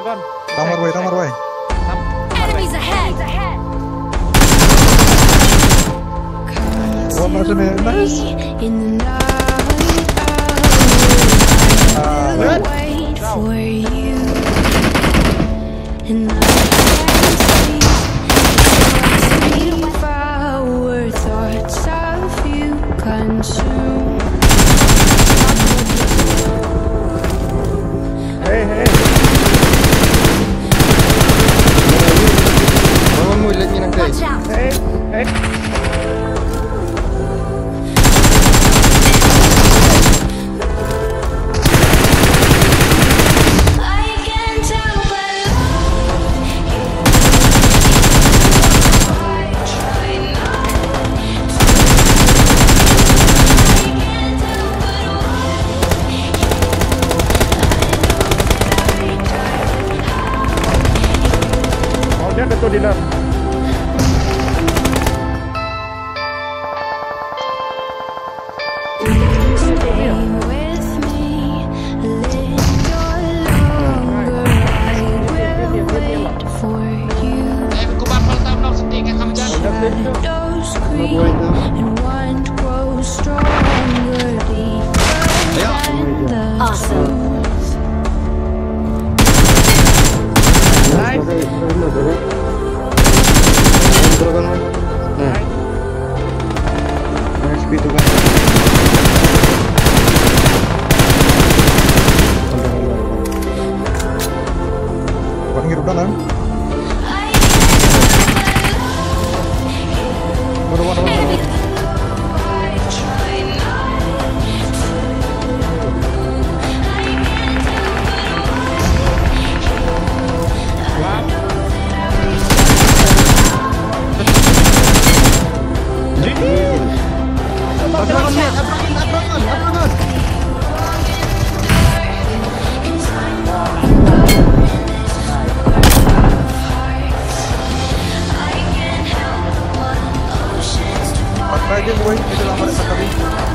Dragon. Tamar boy. Enemies ahead! Oh, masuk nih, nice. In the night, I will wait for you. And I can't sleep our thoughts of you consume. Hey. Bangun mo, ilan niya ng guys. Watch out! Hey. I can't tell but I try not to. I can't tell but Oh, dia ketua dealer. stay with me a little longer. I will wait for you. Shadows creep and one grows stronger, deeper than the Awesome. truth. Nice. Dragon mo. Nice speed to kan. Parang hirup dalam. Berwarna. I try not to. I can't Patah aja boy, itu lama sekali.